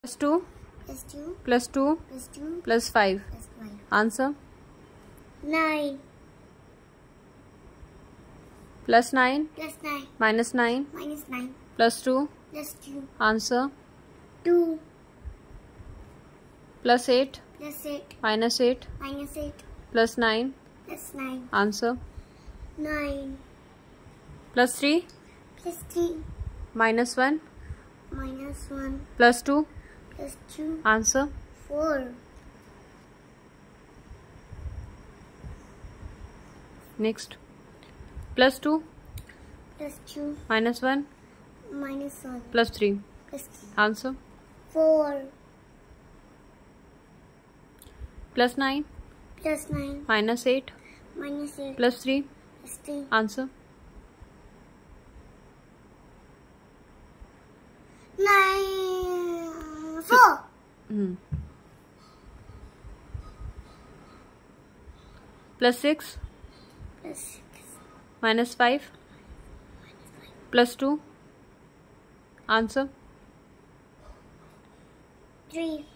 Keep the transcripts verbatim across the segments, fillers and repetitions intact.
Plus two. Plus two. Plus two. Plus two. Plus five. Plus five. Answer. Nine. Plus nine. Plus nine. Minus nine. Minus nine. Plus two. Plus two. Answer. Two. Plus eight. Plus eight. Minus eight. Minus eight. Plus nine. Plus nine. Answer. Nine. Plus three. Plus three. Minus one. Minus one. Plus two. Plus two. Answer. Four. Next. Plus two. Plus two. Minus one. Minus one. Plus three. Plus three. Answer. Four. Plus nine. Plus nine. Minus eight. Minus eight. Plus three. Plus three. Answer. Nine. Four. Hmm. Plus six. Plus six. Minus five. Plus two. Answer. Three.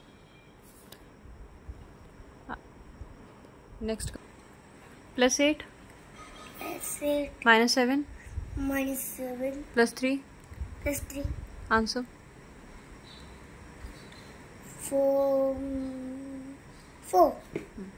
Next. Plus eight. Plus eight. Minus seven. Minus seven. Plus three. Plus three. Answer. Four. Four. Hmm.